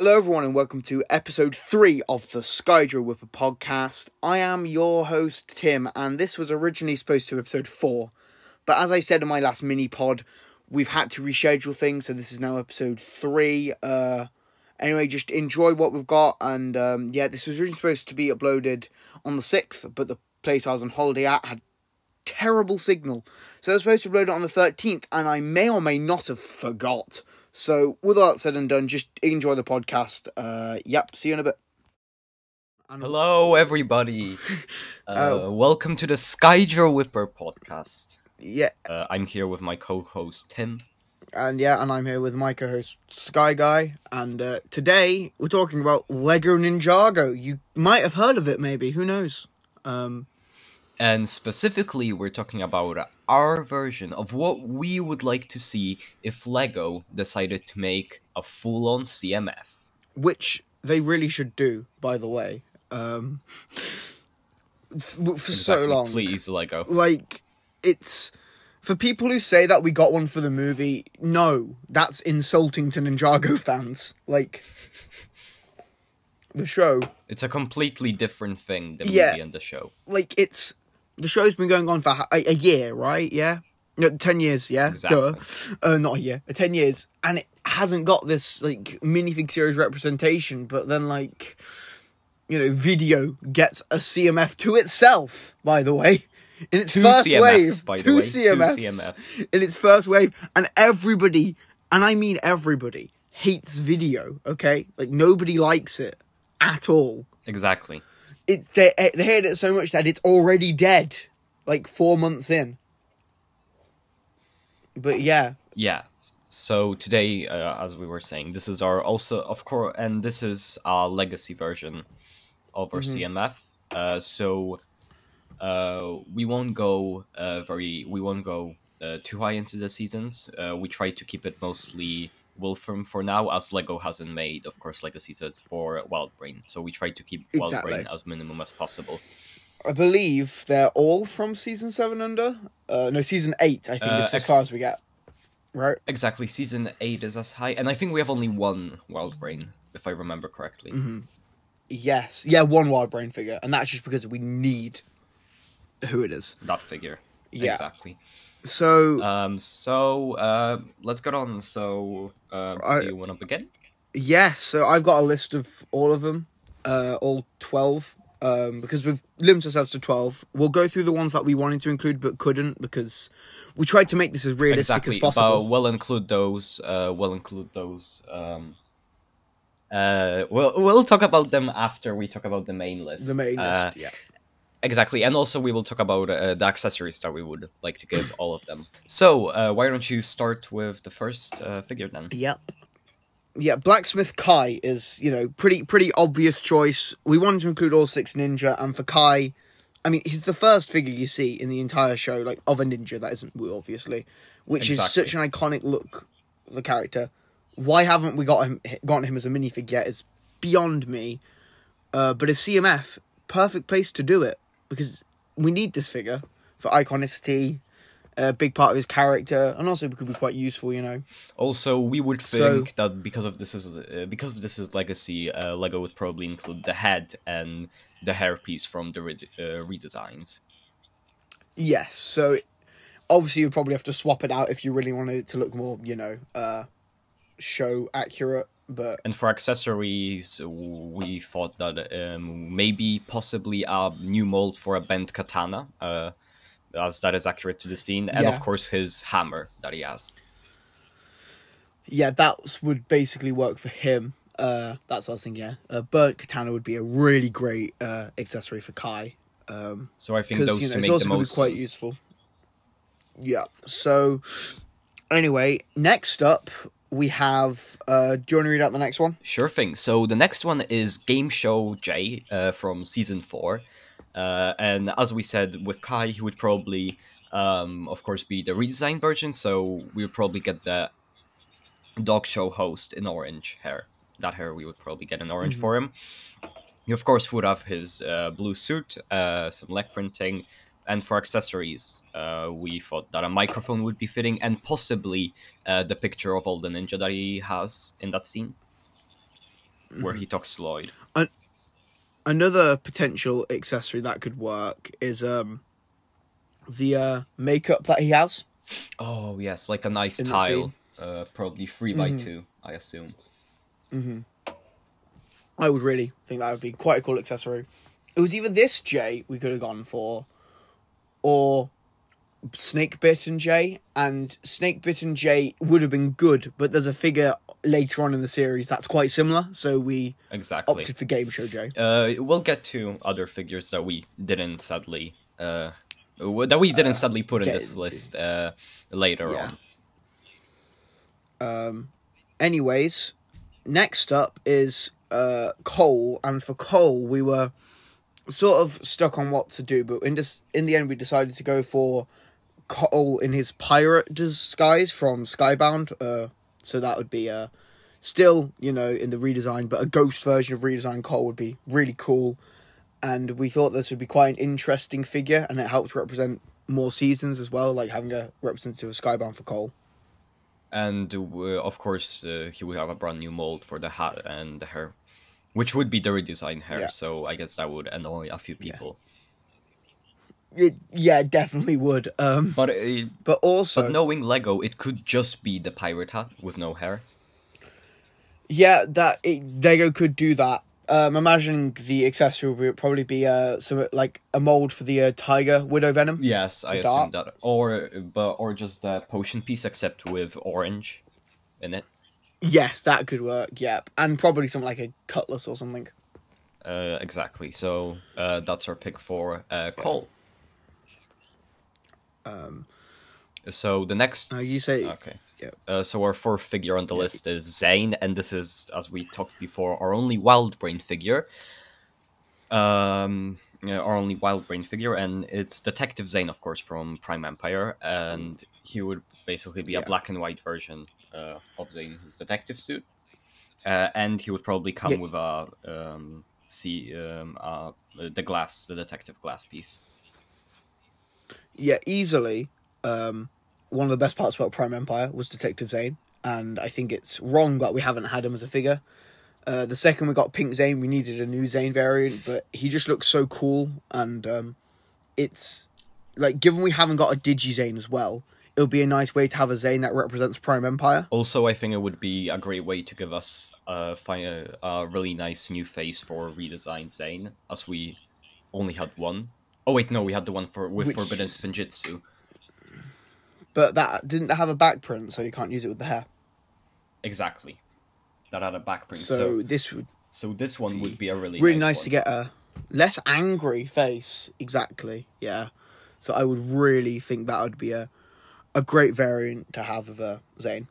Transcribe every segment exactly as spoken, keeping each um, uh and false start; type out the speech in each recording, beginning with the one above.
Hello everyone and welcome to episode three of the Skydro Whipper podcast. I am your host Tim and this was originally supposed to be episode four. But as I said in my last mini pod, we've had to reschedule things, so this is now episode three. Uh, anyway, just enjoy what we've got, and um, yeah, this was originally supposed to be uploaded on the sixth, but the place I was on holiday at had terrible signal. So I was supposed to upload it on the thirteenth, and I may or may not have forgot. So, with all that said and done, just enjoy the podcast. Uh, yep, see you in a bit. Hello, everybody. uh, Oh. Welcome to the Skydro Whipper podcast. Yeah, Uh, I'm here with my co-host, Tim. and yeah, and I'm here with my co-host, Sky Guy, and uh, today we're talking about Lego Ninjago. You might have heard of it, maybe, who knows? Um, And specifically, we're talking about our version of what we would like to see if Lego decided to make a full-on C M F. which they really should do, by the way. Um, f- for so Exactly, long. Please, Lego. Like, it's... For people who say that we got one for the movie, no, that's insulting to Ninjago fans. Like, the show, It's a completely different thing, the Yeah. movie and the show. like, it's... The show's been going on for a, a year, right? Yeah? No, ten years, yeah? Exactly. Duh. Uh, not a year. Uh, ten years. And it hasn't got this, like, minifig series representation, but then, like... You know, Video gets a C M F to itself, by the way. In its Two first C M Fs, wave. by the two way. C M Fs. Two C M Fs. In its first wave. And everybody, and I mean everybody, hates Video, okay? Like, nobody likes it. At all. Exactly. It, they, they hate it so much that it's already dead. Like, four months in. But yeah. Yeah. So today, uh, as we were saying, this is our also, of course, and this is our legacy version of our Mhm. C M F. Uh, so uh, we won't go uh, very, we won't go uh, too high into the seasons. Uh, we try to keep it mostly Wolfram for now, as Lego hasn't made, of course, legacy sets for Wildbrain. So we try to keep Exactly. Wildbrain as minimum as possible. I believe they're all from season seven under. Uh, no, season eight, I think, Uh, is as ex- far as we get. Right? Exactly, season eight is as high, and I think we have only one Wildbrain, if I remember correctly. Mm-hmm. Yes. Yeah, one wild brain figure. And that's just because we need who it is. That figure. Yeah. Exactly. So, Um. So, uh, let's get on. So, uh, I- do you want to begin? yes. So I've got a list of all of them. Uh, all twelve. Um, because we've limited ourselves to twelve. We'll go through the ones that we wanted to include but couldn't because we tried to make this as realistic Exactly. as possible. But we'll include those. Uh, we'll include those. Um. Uh. We'll we'll talk about them after we talk about the main list. The main Uh, list, yeah. Exactly, and also we will talk about uh, the accessories that we would like to give all of them. So, uh, why don't you start with the first uh, figure then? Yep. Yeah, Blacksmith Kai is, you know, pretty pretty obvious choice. We wanted to include all six ninja, and for Kai, I mean, he's the first figure you see in the entire show, like, of a ninja, that isn't Wu, obviously, which Exactly. is such an iconic look for the character. Why haven't we got him gotten him as a minifig yet is beyond me. Uh, but a C M F, perfect place to do it, because we need this figure for iconicity, a big part of his character, and also it could be quite useful, you know. Also, we would So- think that because of this is uh, because this is legacy, uh, Lego would probably include the head and the hairpiece from the re- uh, redesigns. Yes, so obviously you'd probably have to swap it out if you really wanted it to look more, you know, uh, show accurate, but And for accessories, we thought that um, maybe possibly a new mold for a bent katana, uh, as that is accurate to the scene, and Yeah. of course his hammer that he has. yeah, that would basically work for him. Uh, that's what I was thinking, yeah. A burnt katana would be a really great uh, accessory for Kai. Um, So I think because, those you know, to it's make also the going to most be quite sense. useful. Yeah, so anyway, next up we have, uh, do you want to read out the next one? Sure thing. So the next one is Game Show J uh, from season four, uh, and as we said with Kai, he would probably, um, of course, be the redesigned version. So we would probably get the dog show host in orange hair. That hair we would probably get in orange Mhm. for him. He of course would have his uh, blue suit, uh, some leg printing, and for accessories, uh, we thought that a microphone would be fitting, and possibly uh, the picture of all the ninja that he has in that scene. where he talks to Lloyd. Another potential accessory that could work is um the uh, makeup that he has. Oh yes, like a nice In that tile, scene. uh, probably three by two, I assume. I would really think that would be quite a cool accessory. It was either this Jay we could have gone for, or Snake Bitten Jay, and Snake Bitten Jay would have been good, but there's a figure later on in the series that's quite similar, so we Exactly. opted for Game Show Jay. Uh, we'll get to other figures that we didn't sadly, uh, w- that we didn't sadly put in get this into. list uh, later Yeah. on. Anyways, next up is uh, Cole, and for Cole we were sort of stuck on what to do, but in this, in the end we decided to go for Cole in his pirate disguise from Skybound. Uh, so that would be uh, still, you know, in the redesign, but a ghost version of redesigned Cole would be really cool. And we thought this would be quite an interesting figure, and it helps represent more seasons as well, like having a representative of Skybound for Cole. And uh, of course, uh, he would have a brand new mold for the hat and the hair, which would be the redesigned hair. Yeah. So I guess that would annoy a few people. It, yeah, it definitely would. Um, But uh, but also, but knowing Lego, it could just be the pirate hat with no hair. yeah, that it, Lego could do that. Um, imagining the accessory would probably be uh, some like a mold for the uh, Tiger Widow Venom. Yes, I The assume dart? that, or but or just the potion piece, except with orange in it. Yes, that could work. Yep, and probably something like a cutlass or something. Uh, exactly. So uh, that's our pick for uh, Cole. Um, So the next. uh, you say Okay. yeah. Uh, so our fourth figure on the Yeah. list is Zane, and this is, as we talked before, our only Wild Brain figure. Um, yeah, our only Wild Brain figure, and it's Detective Zane, of course, from Prime Empire, and he would basically be Yeah. a black and white version uh, of Zane, his detective suit, uh, and he would probably come Yeah. with a um, see um, uh, the glass, the detective glass piece. Yeah, easily. Um, one of the best parts about Prime Empire was Detective Zane, and I think it's wrong that we haven't had him as a figure. Uh, the second we got Pink Zane, we needed a new Zane variant, but he just looks so cool, and um, it's like, given we haven't got a Digi Zane as well, it would be a nice way to have a Zane that represents Prime Empire. Also, I think it would be a great way to give us uh, find a, a really nice new face for redesigned Zane, as we only had one. Oh wait, no, we had the one for with Which Forbidden is- Spinjitzu. But that didn't have a back print, so you can't use it with the hair. Exactly. That had a back print. So, So, this would so this one would be a really really nice, nice one. to get a less angry face. Exactly, yeah. So I would really think that would be a a great variant to have of a Zane.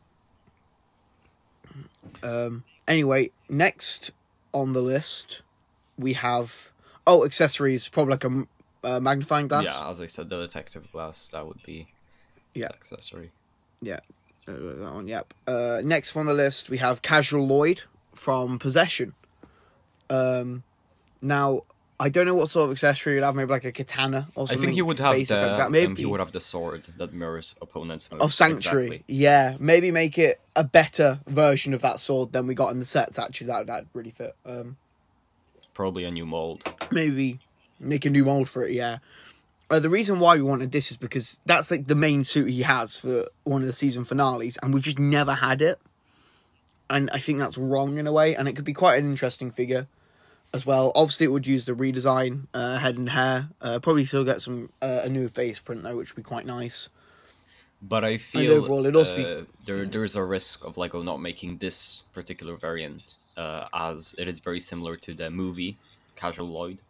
Um. Anyway, next on the list we have oh accessories, probably like a, m- a magnifying glass. Yeah, as I said, the detective glass, that would be Yeah. the accessory. Yeah, uh, that one. Yep. Uh, next on the list we have Casual Lloyd from Possession. Um, now I don't know what sort of accessory you'd have. Maybe like a katana or I something. think he would have basic the like that. um, Maybe he would have the sword that mirrors opponents' moves. of Sanctuary. Exactly. Yeah, maybe make it a better version of that sword than we got in the sets. Actually, that that really fit. Um, Probably a new mold. maybe make a new mold for it. Yeah. Uh, the reason why we wanted this is because that's like the main suit he has for one of the season finales, and we've just never had it. And I think that's wrong in a way, and it could be quite an interesting figure as well. Obviously, it would use the redesign uh, head and hair. Uh, probably still get some uh, a new face print though, which would be quite nice. But I feel overall, it'd also be- uh, there there's a risk of Lego not making this particular variant, uh, as it is very similar to the movie Casual Lloyd.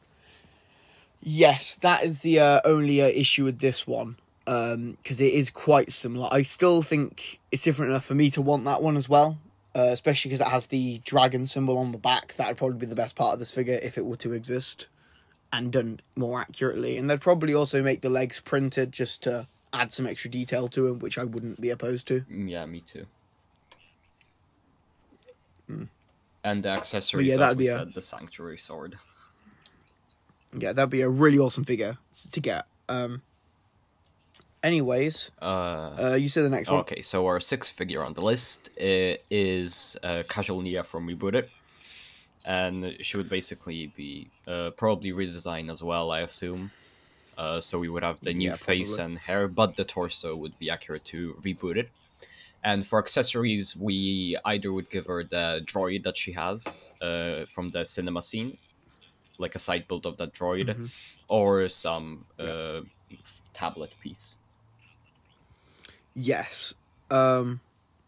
Yes, that is the uh, only uh, issue with this one, because it is quite similar. I still think it's different enough for me to want that one as well, uh, especially because it has the dragon symbol on the back. That would probably be the best part of this figure if it were to exist and done more accurately. And they'd probably also make the legs printed just to add some extra detail to them, which I wouldn't be opposed to. Mm, Yeah, me too. And the accessories, yeah, as that'd we be a- said, the Sanctuary Sword. Yeah, that'd be a really awesome figure to get. Um. Anyways, Uh, uh, you said the next one. okay, so our sixth figure on the list uh, is uh, Casual Nia from Rebooted. and she would basically be uh, probably redesigned as well, I assume. Uh, so we would have the new Yeah, face probably. and hair, but the torso would be accurate to reboot it. And for accessories, we either would give her the droid that she has uh, from the cinema scene, like a side build of that droid, Mhm. or some Yeah. uh, tablet piece. Yes. Um,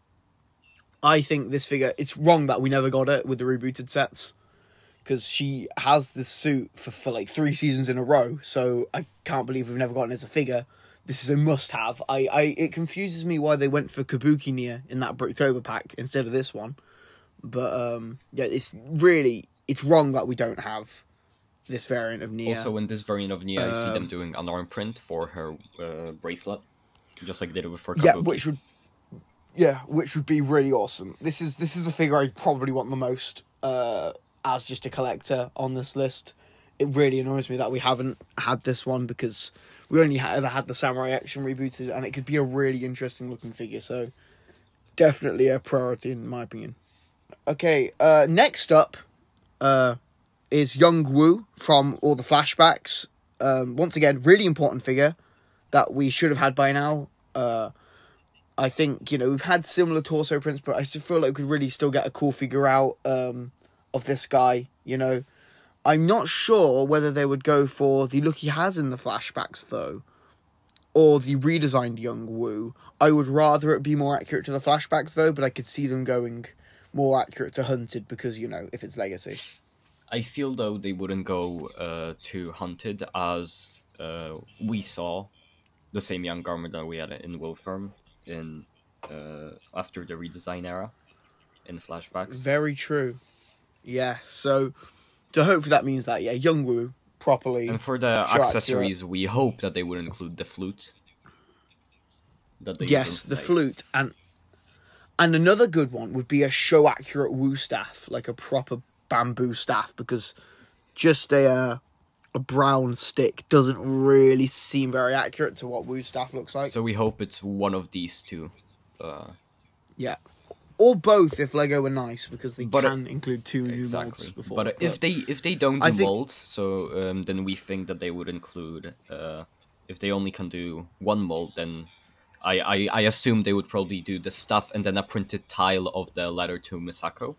I think this figure, it's wrong that we never got it with the rebooted sets, because she has this suit for, for like three seasons in a row, so I can't believe we've never gotten it as a figure. This is a must-have. I, I It confuses me why they went for Kabuki Nia in that Bricktober pack instead of this one. But, um, yeah, it's really, it's wrong that we don't have this variant of Nia. Also, in this variant of Nia, I see them Um, doing an arm print for her uh, bracelet, just like they did with for Yeah, Kabuki. which would, yeah, which would be really awesome. This is this is the figure I probably want the most uh, as just a collector on this list. It really annoys me that we haven't had this one, because we only ha- ever had the Samurai Action rebooted, and it could be a really interesting looking figure. So definitely a priority in my opinion. Okay, uh, next up uh, is Young Woo from all the flashbacks. Um, once again, really important figure that we should have had by now. Uh, I think, you know, we've had similar torso prints, but I still feel like we could really still get a cool figure out um, of this guy, you know. I'm not sure whether they would go for the look he has in the flashbacks, though, or the redesigned Young Woo. I would rather it be more accurate to the flashbacks, though, but I could see them going more accurate to Hunted because, you know, if it's Legacy. I feel, though, they wouldn't go uh, to Hunted, as uh, we saw the same young garment that we had in Wolfram in uh, after the redesign era in flashbacks. Very true. Yeah, so so hopefully that means that, yeah, Young Woo properly. And for the show accessories, accurate. we hope that they would include the flute. That they Yes, use in the Snakes. flute. And and another good one would be a show accurate Woo staff, like a proper bamboo staff, because just a uh, a brown stick doesn't really seem very accurate to what Woo staff looks like. So we hope it's one of these two. Uh, Yeah. Or both if Lego were nice, because they But, uh, can include two new molds exactly. before. But uh, if they if they don't do I think- molds, so um, then we think that they would include. Uh, if they only can do one mold, then I, I I assume they would probably do the stuff and then a printed tile of the letter to Misako.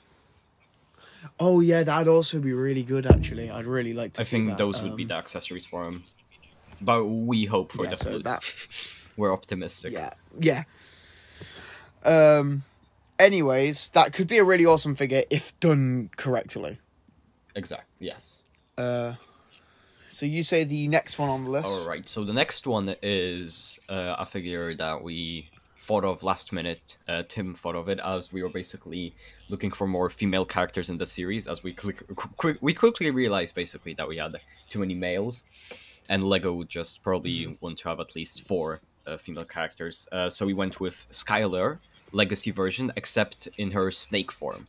Oh yeah, that'd also be really good. Actually, I'd really like to I see think that. those would be Um, the accessories for him. But we hope for yeah, the so flute. that We're optimistic. yeah yeah. Um. Anyways, that could be a really awesome figure if done correctly. Exactly. Yes. Uh. So you say the next one on the list? All right. So the next one is uh, a figure that we thought of last minute. Uh, Tim thought of it as we were basically looking for more female characters in the series, as we click, quick, we quickly realized basically that we had too many males, and Lego would just probably Mm-hmm. want to have at least four uh, female characters. Uh, so we went with Skylar, Legacy version, except in her snake form.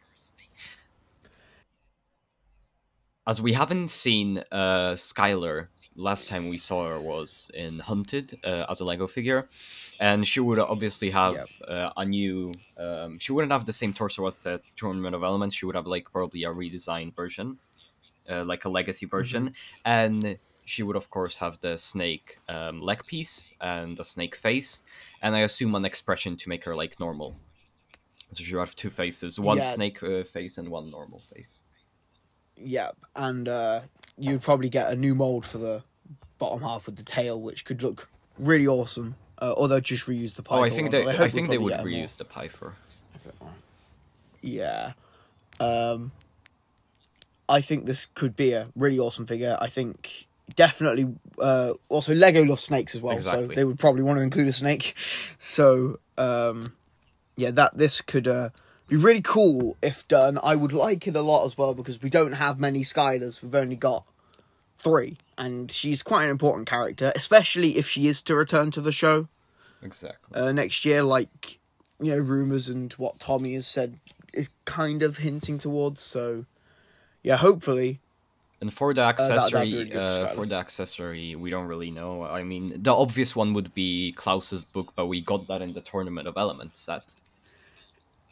As we haven't seen uh, Skylar, last time we saw her was in Hunted uh, as a Lego figure, and she would obviously have Yep. uh, a new. Um, she wouldn't have the same torso as the Tournament of Elements. She would have like probably a redesigned version, uh, like a Legacy version, and she would of course have the snake um, leg piece and the snake face, and I assume an expression to make her like normal. So she would have two faces, one Yeah. snake uh, face and one normal face. Yeah, and uh, you'd probably get a new mold for the bottom half with the tail, which could look really awesome. Uh, or they'll just reuse the Oh, python I think one, they. but I, hope think we'll they would probably get a more- reuse the Pythor. Yeah. Um, I think this could be a really awesome figure. I think definitely. Uh, also, Lego loves snakes as well, so Exactly. they would probably want to include a snake. So, um, yeah, that this could uh, be really cool if done. I would like it a lot as well because we don't have many Skylers. We've only got three, and she's quite an important character, especially if she is to return to the show Exactly. uh, next year. Like, you know, rumors and what Tommy has said is kind of hinting towards. So, yeah, hopefully. And for the that- that'd be accessory, really good for uh, Skylar. for the accessory, we don't really know. I mean, the obvious one would be Klaus's book, but we got that in the Tournament of Elements set.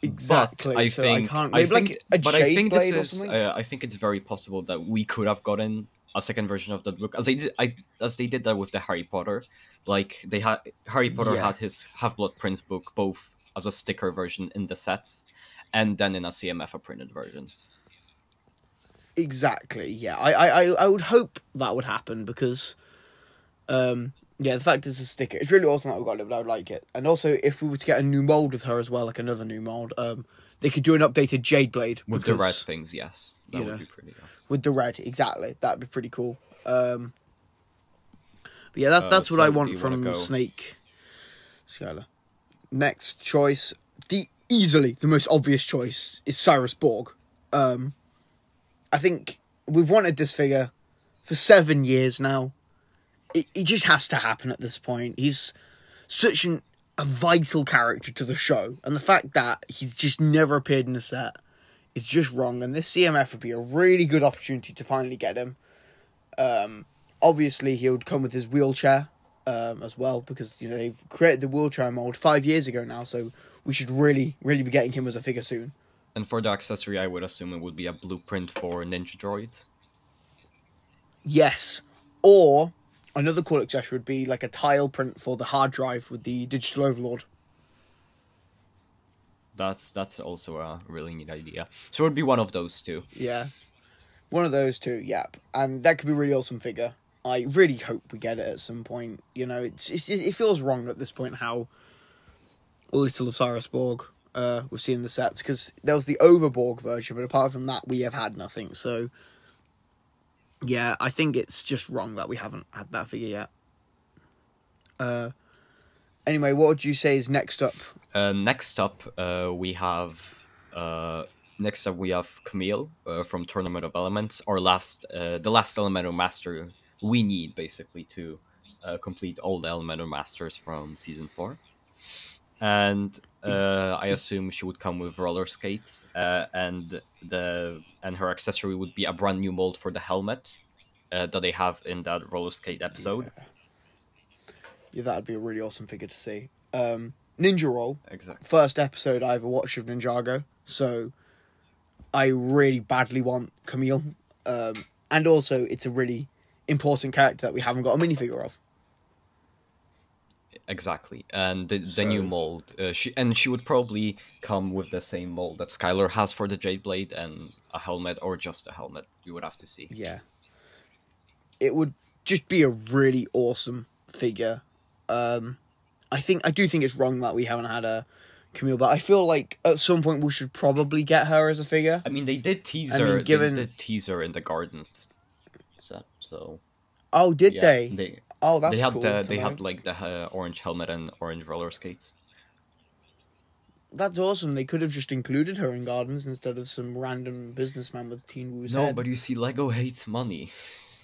Exactly. But I so think I can't. I Maybe think, like a but I Jade think Blade or this is. something. Uh, I think it's very possible that we could have gotten a second version of that book, as they did. I as they did that with the Harry Potter. Like they had Harry Potter Yeah. had his Half Blood Prince book both as a sticker version in the sets, and then in a C M F a printed version. Exactly. Yeah. I, I, I would hope that would happen because, um, yeah, the fact it's a sticker, it's really awesome that we got it. But I would like it, and also if we were to get a new mold with her as well, like another new mold, um, they could do an updated Jade Blade With because, the red things, yes, that you would know, be pretty awesome. With the red, exactly, that'd be pretty cool. Um, but yeah, that's Uh, that's what so I do want you wanna from go? Snake Skylar. Next choice, the easily the most obvious choice is Cyrus Borg. Um, I think we've wanted this figure for seven years now. It, it just has to happen at this point. He's such an, a vital character to the show, and the fact that he's just never appeared in the set is just wrong, and this C M F would be a really good opportunity to finally get him. Um, obviously, he would come with his wheelchair um, as well, because you know they've created the wheelchair mold five years ago now, so we should really, really be getting him as a figure soon. And for the accessory, I would assume it would be a blueprint for Ninja Droids. Yes, or another cool accessory would be like a tile print for the hard drive with the Digital Overlord. That's that's also a really neat idea. So it would be one of those two. Yeah, one of those two. Yep, and that could be a really awesome figure. I really hope we get it at some point. You know, it's, it's it feels wrong at this point how little of Cyrus Borg uh, we've seen in the sets, because there was the Overborg version, but apart from that, we have had nothing. So yeah, I think it's just wrong that we haven't had that figure yet. Uh, anyway, what would you say is next up? Uh, next up, uh, we have uh, next up we have Camille uh, from Tournament of Elements, our last, uh, the last Elemental Master we need basically to uh, complete all the Elemental Masters from season four. And uh, I assume she would come with roller skates, uh, and the and her accessory would be a brand new mold for the helmet uh, that they have in that roller skate episode. Yeah, yeah, that'd be a really awesome figure to see. Um, Ninja Roll, Exactly. first episode I ever watched of Ninjago, so I really badly want Camille. Um, and also, it's a really important character that we haven't got a minifigure of. Exactly, and the, So- the new mold, uh, she and she would probably come with the same mold that Skylar has for the Jade Blade, and a helmet, or just a helmet. You would have to see. Yeah. It would just be a really awesome figure. Um, I think I do think it's wrong that we haven't had a Camille, but I feel like at some point we should probably get her as a figure. I mean, they did tease I her. mean, given- They did tease her in the Gardens set, so Oh, did yeah, they? They Oh, that's they had cool. the, to they know. had like the uh, orange helmet and orange roller skates. That's awesome. They could have just included her in Gardens instead of some random businessman with Teen Wu's No, head. but you see, Lego hates money.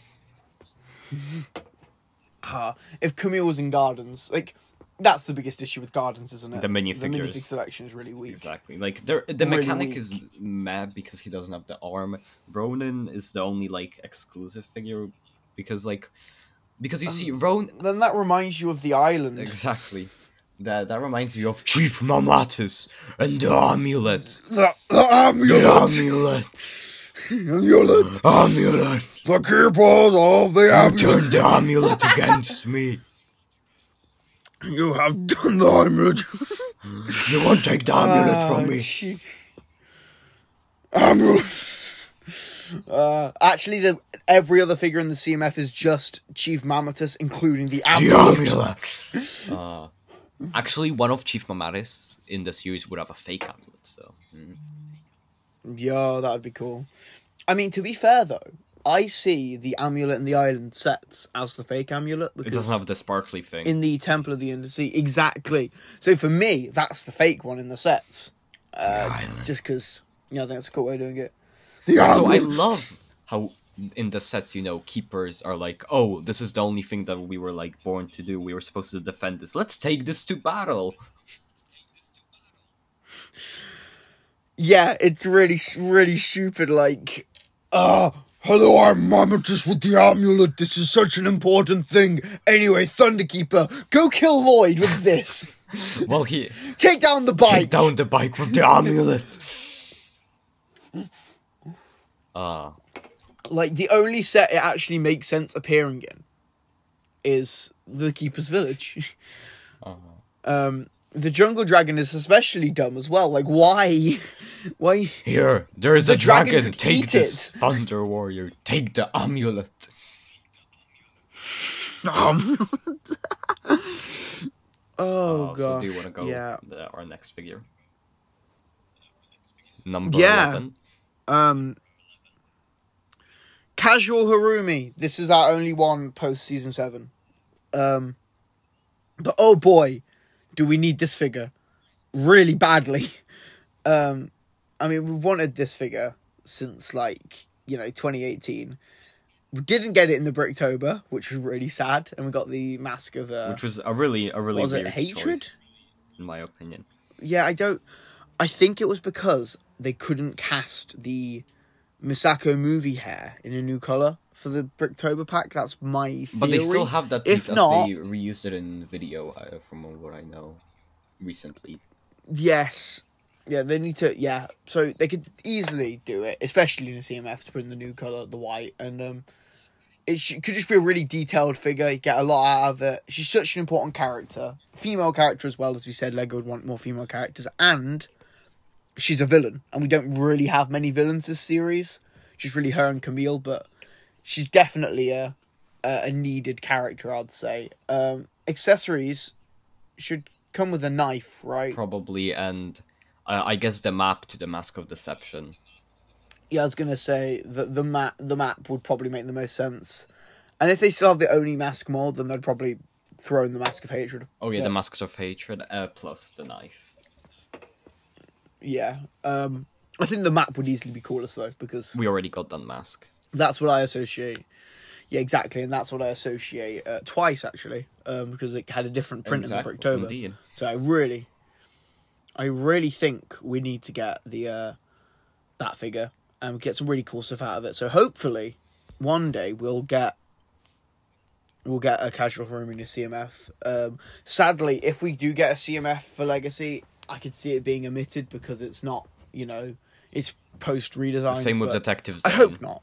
Ah, if Camille was in Gardens, like, that's the biggest issue with Gardens, isn't it? The minifigures. The minifig selection is really weak. Exactly. Like there, the Really mechanic weak. is mad because he doesn't have the arm. Ronan is the only like exclusive figure because like because you see Ronan Then that reminds you of the island. exactly. That that reminds you of Chief Mamatus and the amulet. The, the The amulet! amulet. Amulet! Amulet. The keepers of the You amulet! turned the amulet against me. You have done the amulet! You won't take the amulet Ah, from me. gee. Amulet! Uh, actually, the every other figure in the C M F is just Chief Mammotus, including the The amulet. amulet. Uh, actually, one of Chief Mamatus in the series would have a fake amulet. So. mm. Yo, that would be cool. I mean, to be fair though, I see the amulet and the island sets as the fake amulet It because doesn't have the sparkly thing. in the Temple of the Undersea, exactly. So for me, that's the fake one in the sets. Uh, island. just because, you know, I think that's a cool way of doing it. The So I amulet. love how in the sets, you know, keepers are like, oh, this is the only thing that we were like born to do. We were supposed to defend this. Let's take this to battle. Yeah, it's really, really stupid. Like, ah, oh, hello, I'm Mammotus with the amulet. This is such an important thing. Anyway, Thunderkeeper, go kill Lloyd with this. Well, he Take down the bike! take down the bike with the amulet. Ah, Like, the only set it actually makes sense appearing in is the Keeper's Village. uh, Um, the Jungle Dragon is especially dumb as well. Like, why? Why? here, there is The a dragon. dragon could Take eat this, it. Thunder Warrior. Take the amulet. Um. oh, Uh, God. So do you want to go Yeah. the, our next figure? Number Yeah. eleven. Um, Casual Harumi. This is our only one post season seven. Um, but oh boy, do we need this figure really badly. Um, I mean, we've wanted this figure since like you know twenty eighteen. We didn't get it in the Bricktober, which was really sad, and we got the mask of uh, Which was a really, a really was it weird Hatred? choice, in my opinion. Yeah, I don't. I think it was because they couldn't cast the Misako movie hair in a new color for the Bricktober pack. That's my theory. But they still have that If piece as not- they reused it in video, uh, from what I know, recently. Yes. Yeah, they need to. Yeah, so they could easily do it, especially in a C M F, to put in the new color, the white, and um, it sh- could just be a really detailed figure. You get a lot out of it. She's such an important character, female character as well, as we said. Lego would want more female characters, and she's a villain, and we don't really have many villains this series. Just really her and Camille, but she's definitely a a, a needed character, I'd say. Um, accessories should come with a knife, right? Probably, and uh, I guess the map to the Mask of Deception. Yeah, I was gonna say that the map the map would probably make the most sense, and if they still have the Oni mask mold, then they'd probably throw in the Mask of Hatred. Oh yeah, Yeah. the Masks of Hatred, uh, plus the knife. Yeah, um, I think the map would easily be coolest though, because We already got that mask. that's what I associate. Yeah, exactly, and that's what I associate uh, twice actually, um, because it had a different print Exactly, in the Bricktober. indeed. So I really, I really think we need to get the uh, that figure and get some really cool stuff out of it. So hopefully, one day we'll get we'll get a casual room in a C M F. Um, sadly, if we do get a C M F for Legacy, I could see it being omitted because it's not, you know, it's post redesign. Same with Detectives. I Zone. hope not.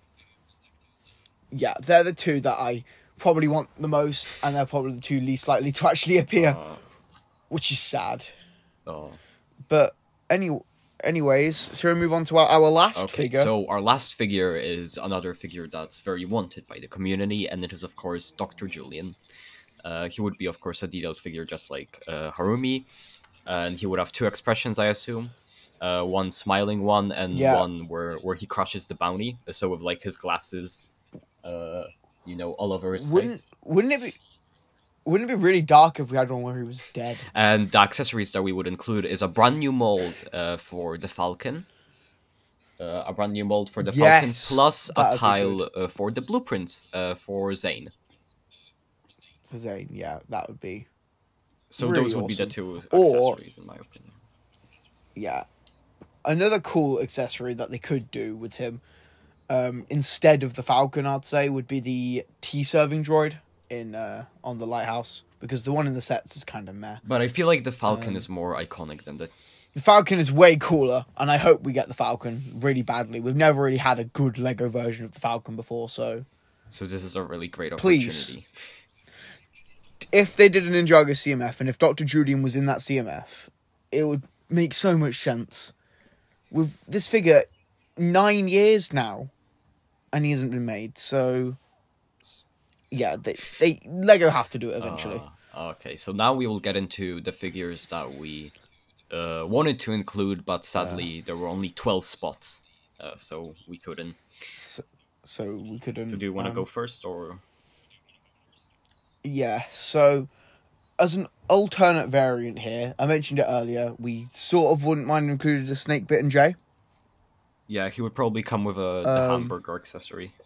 Yeah, they're the two that I probably want the most, and they're probably the two least likely to actually appear, Uh, which is sad. oh. But any, anyways, so we move on to our, our last Okay, figure. so our last figure is another figure that's very wanted by the community, and it is, of course, Doctor Julian. Uh, he would be, of course, a detailed figure just like uh, Harumi, and he would have two expressions, I assume. Uh, one smiling one, and Yeah. one where, where he crushes the bounty, so with, like, his glasses, uh, you know, all over his wouldn't face. wouldn't it be wouldn't it be really dark if we had one where he was dead? And the accessories that we would include is a brand new mold uh, for the Falcon, uh, a brand new mold for the Falcon, Yes, plus a that'd be tile uh, for the blueprint uh, for Zane. For Zane, yeah, that would be So Really those would be the awesome. two Or- accessories, in my opinion. yeah. Another cool accessory that they could do with him, um, instead of the Falcon, I'd say, would be the tea serving droid in uh, on the lighthouse, because the one in the sets is kind of meh. But I feel like the Falcon Um, is more iconic than the. The Falcon is way cooler, and I hope we get the Falcon really badly. We've never really had a good Lego version of the Falcon before, so So this is a really great Please. opportunity. if they did an Ninjago C M F, and if Doctor Julian was in that C M F, it would make so much sense. With this figure, nine years now, and he hasn't been made, so yeah, they they Lego have to do it eventually. Uh, okay, so now we will get into the figures that we uh, wanted to include, but sadly there were only twelve spots, uh, so we couldn't. so, so we couldn't. So do you want to um, go first, or? Yeah, so as an alternate variant here, I mentioned it earlier, we sort of wouldn't mind including a Snake Bit and Jay. Yeah, he would probably come with a the Um, hamburger accessory.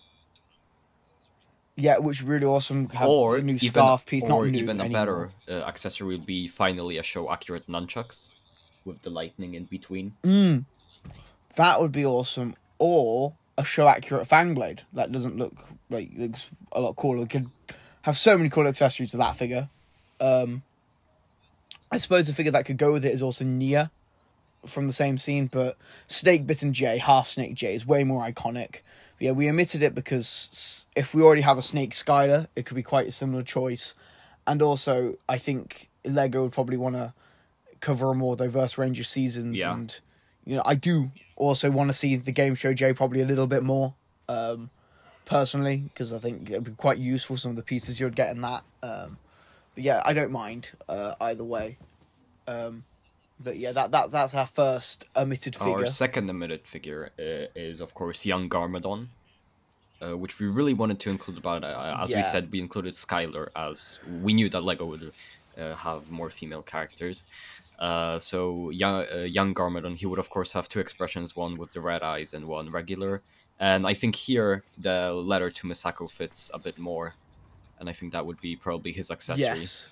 Yeah, which would be really awesome. Have Or a new even, scarf piece, or not new even a anymore. better uh, accessory would be finally a show accurate nunchucks with the lightning in between. Mm, that would be awesome. Or a show accurate fang blade that doesn't look like looks a lot cooler. We could have so many cool accessories to that figure. Um, I suppose a figure that could go with it is also Nia from the same scene, but Snake Bitten J, Half Snake J, is way more iconic. But yeah, we omitted it because if we already have a Snake Skylar, it could be quite a similar choice. And also, I think LEGO would probably want to cover a more diverse range of seasons. Yeah. And, you know, I do also want to see the Game Show J probably a little bit more, um, personally, because I think it would be quite useful, some of the pieces you'd get in that. Um, but yeah, I don't mind uh, either way. Um, but yeah, that, that that's our first omitted figure. Our second omitted figure uh, is, of course, Young Garmadon, uh, which we really wanted to include, but uh, as Yeah. we said, we included Skylar as we knew that LEGO would uh, have more female characters. Uh, so young, uh, young Garmadon, he would, of course, have two expressions, one with the red eyes and one regular. And I think here the letter to Misako fits a bit more. And I think that would be probably his accessory. Yes.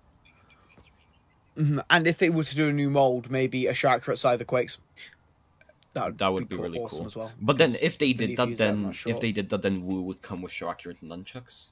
Mm-hmm. And if they were to do a new mold, maybe a show accurate side of the Quakes. That would, that would be, be really awesome cool as well. But then, if they did that, I'm then not sure. if they did that, then we would come with show accurate nunchucks.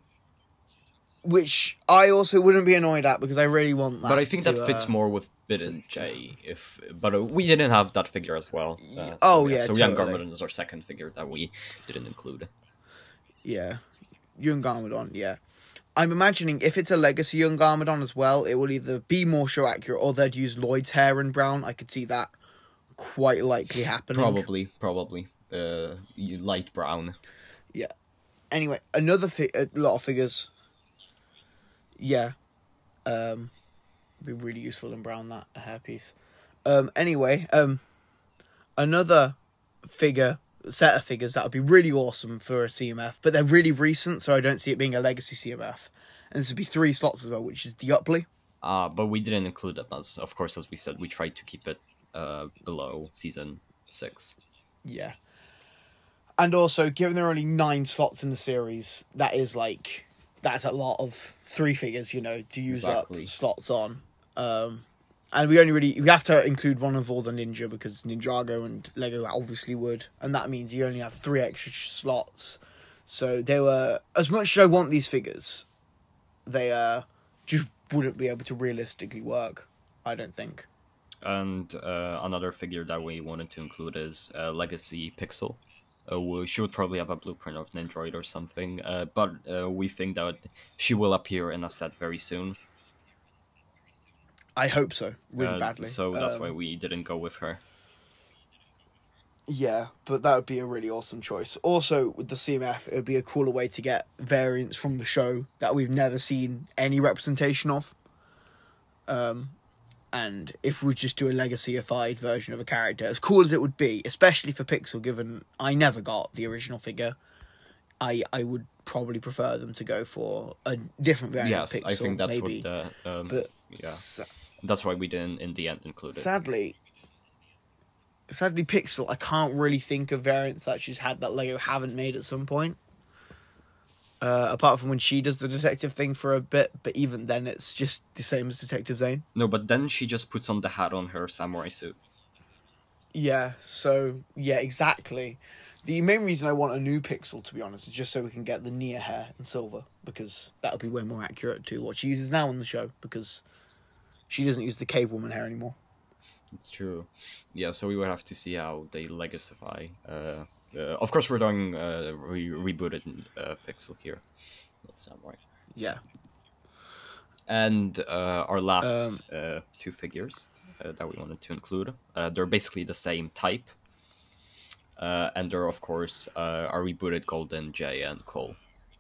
Which I also wouldn't be annoyed at because I really want that. But I think to, that fits uh, more with Bitten J. If but uh, we didn't have that figure as well. Uh, so, oh yeah, so totally. Young Garmadon is our second figure that we didn't include. Yeah, Young Garmadon. Yeah, I'm imagining if it's a legacy Young Garmadon as well, it will either be more show accurate or they'd use Lloyd's hair in brown. I could see that quite likely happening. Probably, probably. Uh, you light brown. Yeah. Anyway, another fi- a lot of figures. Yeah, um, be really useful in brown, that a hairpiece. Um, anyway, um, another figure set of figures that would be really awesome for a C M F, but they're really recent, so I don't see it being a legacy C M F. And this would be three slots as well, which is the Upley. Ah, uh, but we didn't include them as, of course, as we said, we tried to keep it uh below season six. Yeah, and also given there are only nine slots in the series, that is like. That's a lot of three figures, you know, to use Exactly. up slots on. Um, and we only really... We have to include one of all the Ninja, because Ninjago and LEGO obviously would. And that means you only have three extra slots. So they were... As much as I want these figures, they uh, just wouldn't be able to realistically work, I don't think. And uh, another figure that we wanted to include is uh, Legacy Pixel. Uh, we, she would probably have a blueprint of Nendroid or something, uh, but uh, we think that she will appear in a set very soon. I hope so, really uh, badly. So that's um, why we didn't go with her. Yeah, but that would be a really awesome choice. Also, with the C M F, it would be a cooler way to get variants from the show that we've never seen any representation of. Um... And if we just do a legacy-ified version of a character, as cool as it would be, especially for Pixel, given I never got the original figure, I I would probably prefer them to go for a different variant Yes, of Pixel. I think that's maybe. what the um, but yeah, sa- that's why we didn't in the end include it. sadly, sadly, Pixel, I can't really think of variants that she's had that LEGO haven't made at some point. Uh, apart from when she does the detective thing for a bit, but even then it's just the same as Detective Zane. No, but then she just puts on the hat on her samurai suit. Yeah, so, yeah, exactly. The main reason I want a new Pixel, to be honest, is just so we can get the Nia hair in silver, because that'll be way more accurate to what she uses now on the show, because she doesn't use the cave woman hair anymore. It's true. Yeah, so we would have to see how they legacify. Uh, uh, of course, we're doing uh, re- rebooted uh, Pixel here. That's samurai. Yeah. And uh, our last Um, uh, two figures uh, that we wanted to include, uh, they're basically the same type. Uh, and they're, of course, uh, our rebooted Golden, Jay, and Cole.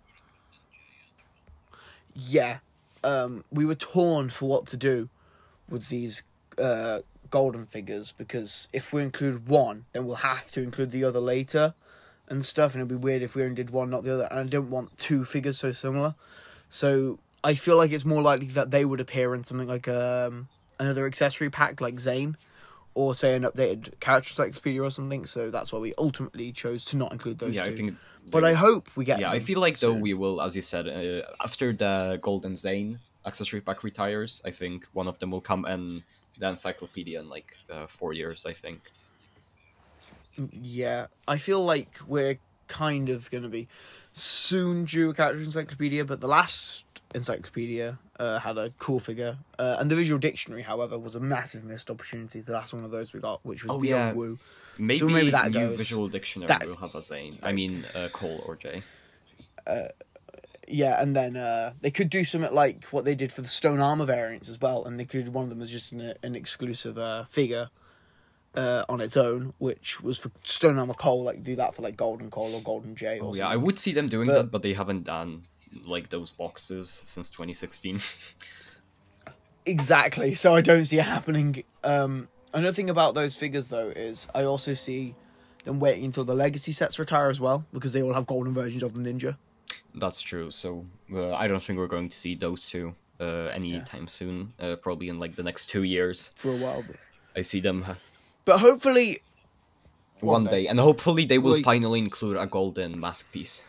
Yeah. Um, we were torn for what to do with these uh, golden figures, because if we include one, then we'll have to include the other later and stuff, and it'd be weird if we only did one, not the other, and I don't want two figures so similar. So I feel like it's more likely that they would appear in something like um, another accessory pack like Zane, or say an updated character encyclopedia or something, so that's why we ultimately chose to not include those Yeah, two. I think... But I hope we get Yeah, I them feel like, though, soon. we will, as you said, uh, after the Golden Zane accessory pack retires, I think one of them will come, and the encyclopedia in, like, uh, four years, I think. Yeah, I feel like we're kind of going to be soon due a character encyclopedia, but the last Encyclopedia uh, had a cool figure. Uh, and the Visual Dictionary, however, was a massive missed opportunity. The last one of those we got, which was Oh, the yeah. old Woo. Maybe, So maybe that new goes. visual dictionary That- will have a Zane. I mean, uh, Cole or Jay. Yeah, and then uh, they could do something like what they did for the Stone Armor variants as well, and they could one of them as just an, an exclusive uh, figure uh, on its own, which was for Stone Armor Cole, like do that for like Golden Cole or Golden Jay or Oh, something. yeah, I would see them doing But- that, but they haven't done like those boxes since twenty sixteen. Exactly, so I don't see it happening. Um, another thing about those figures, though, is I also see them waiting until the Legacy sets retire as well, because they all have golden versions of the Ninja. That's true. So uh, I don't think we're going to see those two uh, anytime soon. Uh, probably in like the next two years. For a while. But, I see them uh, but hopefully... one day, and hopefully they will Like- finally include a golden mask piece.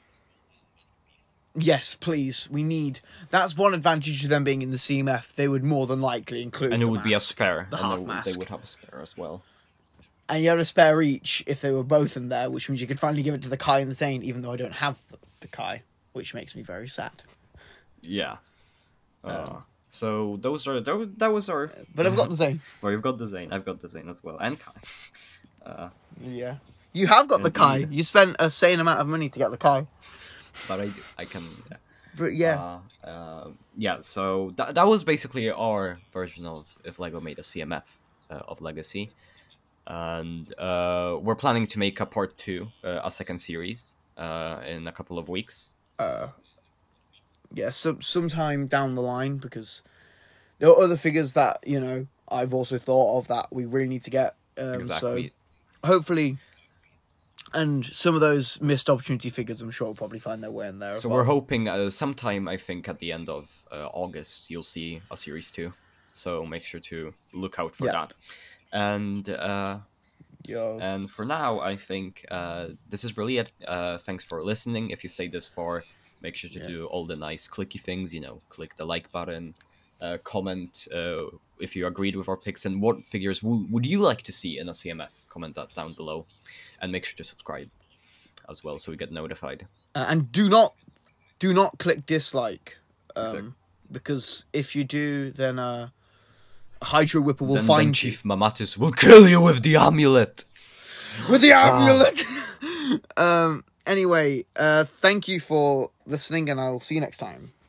Yes, please, we need... That's one advantage of them being in the C M F. They would more than likely include And it the would be a mask. spare. the and half they, mask. they would have a spare as well. And you have a spare each if they were both in there, which means you could finally give it to the Kai and the Zane, even though I don't have the, the Kai, which makes me very sad. Yeah. Uh, Um, so those are those, that was our. But I've got the Zane. Well, you've got the Zane. I've got the Zane as well, and Kai. Uh, Yeah. You have got the Kai. Indeed. You spent a sane amount of money to get the Kai. but I do, I can. Yeah. But yeah. Uh, uh, yeah. So that that was basically our version of if Lego made a C M F uh, of Legacy, and uh, we're planning to make a part two, uh, a second series, uh, in a couple of weeks. Uh, yeah, some sometime down the line, because there are other figures that, you know, I've also thought of that we really need to get. Um, Exactly. So hopefully, and some of those missed opportunity figures, I'm sure will probably find their way in there. as So well. we're hoping uh, sometime, I think, at the end of uh, August, you'll see a series two. So make sure to look out for Yeah. that. And uh, Yo. and for now, I think uh, this is really it. Uh, thanks for listening. If you stayed this far, make sure to Yeah. do all the nice clicky things. You know, click the like button, uh, comment uh, if you agreed with our picks, and what figures w- would you like to see in a C M F. Comment that down below, and make sure to subscribe as well so we get notified. Uh, and do not, do not click dislike, um, Exactly. because if you do, then uh, Hydro Whipper will then, find then you Chief Mamatus will kill you with the amulet. with the Ah. amulet. um. Anyway, uh, thank you for listening, and I'll see you next time.